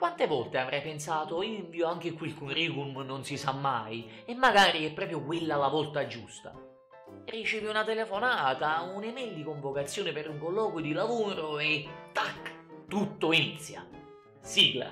Quante volte avrai pensato, io invio anche qui il curriculum, non si sa mai, e magari è proprio quella la volta giusta. Ricevi una telefonata, un'email di convocazione per un colloquio di lavoro e tac, tutto inizia. Sigla.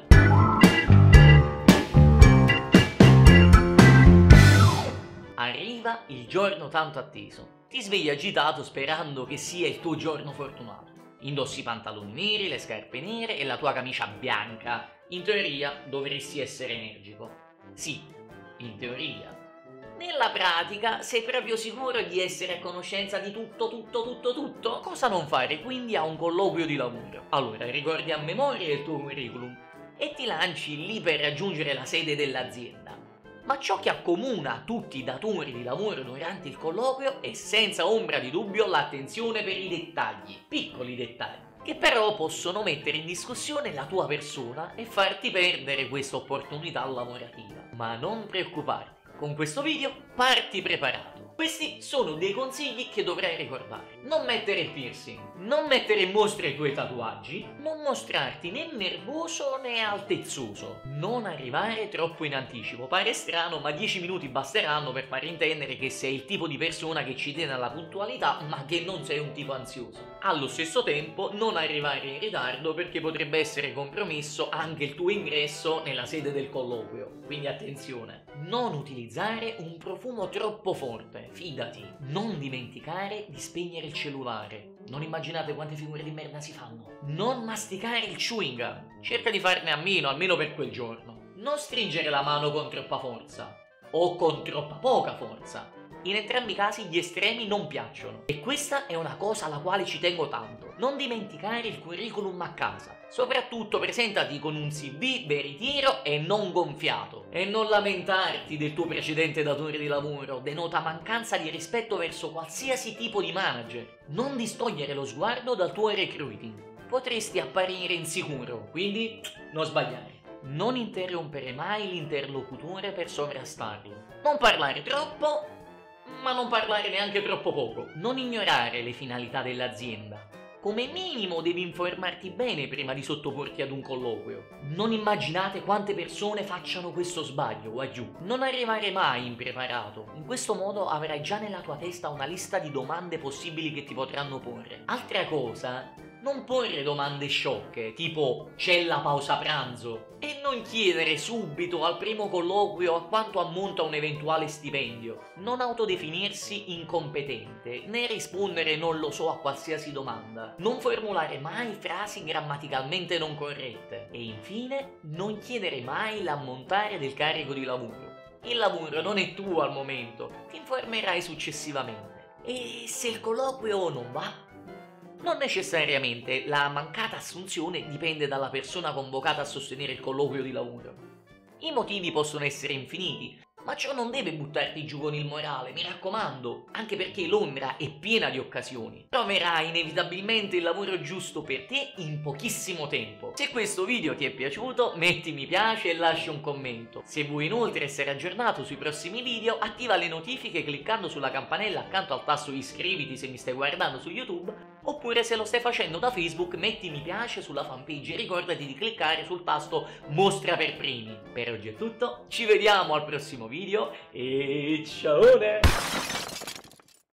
Arriva il giorno tanto atteso. Ti svegli agitato sperando che sia il tuo giorno fortunato. Indossi i pantaloni neri, le scarpe nere e la tua camicia bianca. In teoria dovresti essere energico. Sì, in teoria. Nella pratica sei proprio sicuro di essere a conoscenza di tutto? Cosa non fare quindi a un colloquio di lavoro? Allora, ricordi a memoria il tuo curriculum e ti lanci lì per raggiungere la sede dell'azienda. Ma ciò che accomuna tutti i datori di lavoro durante il colloquio è senza ombra di dubbio l'attenzione per i dettagli, piccoli dettagli, che però possono mettere in discussione la tua persona e farti perdere questa opportunità lavorativa. Ma non preoccuparti, con questo video parti preparato. Questi sono dei consigli che dovrai ricordare. Non mettere piercing, non mettere in mostra i tuoi tatuaggi, non mostrarti né nervoso né altezzoso, non arrivare troppo in anticipo. Pare strano, ma 10 minuti basteranno per far intendere che sei il tipo di persona che ci tiene alla puntualità, ma che non sei un tipo ansioso. Allo stesso tempo, non arrivare in ritardo perché potrebbe essere compromesso anche il tuo ingresso nella sede del colloquio. Quindi attenzione, non utilizzare un profumo troppo forte. Fidati, non dimenticare di spegnere il cellulare. Non immaginate quante figure di merda si fanno. Non masticare il chewing gum. Cerca di farne a meno, almeno per quel giorno. Non stringere la mano con troppa forza o con troppa poca forza. In entrambi i casi gli estremi non piacciono e questa è una cosa alla quale ci tengo tanto. Non dimenticare il curriculum a casa. Soprattutto presentati con un CV veritiero e non gonfiato. E non lamentarti del tuo precedente datore di lavoro, denota mancanza di rispetto verso qualsiasi tipo di manager. Non distogliere lo sguardo dal tuo recruiting. Potresti apparire insicuro, quindi non sbagliare. Non interrompere mai l'interlocutore per sovrastarlo. Non parlare troppo, ma non parlare neanche troppo poco. Non ignorare le finalità dell'azienda. Come minimo devi informarti bene prima di sottoporti ad un colloquio. Non immaginate quante persone facciano questo sbaglio, va giù. Non arrivare mai impreparato. In questo modo avrai già nella tua testa una lista di domande possibili che ti potranno porre. Altra cosa, non porre domande sciocche, tipo c'è la pausa pranzo, e non chiedere subito al primo colloquio a quanto ammonta un eventuale stipendio. Non autodefinirsi incompetente, né rispondere non lo so a qualsiasi domanda. Non formulare mai frasi grammaticalmente non corrette. E infine, non chiedere mai l'ammontare del carico di lavoro. Il lavoro non è tuo al momento, ti informerai successivamente. E se il colloquio non va? Non necessariamente la mancata assunzione dipende dalla persona convocata a sostenere il colloquio di lavoro. I motivi possono essere infiniti, ma ciò non deve buttarti giù con il morale, mi raccomando, anche perché Londra è piena di occasioni. Troverai inevitabilmente il lavoro giusto per te in pochissimo tempo. Se questo video ti è piaciuto, metti mi piace e lascia un commento. Se vuoi inoltre essere aggiornato sui prossimi video, attiva le notifiche cliccando sulla campanella accanto al tasto iscriviti se mi stai guardando su YouTube, oppure se lo stai facendo da Facebook, metti mi piace sulla fanpage e ricordati di cliccare sul tasto mostra per primi. Per oggi è tutto, ci vediamo al prossimo video e ciao!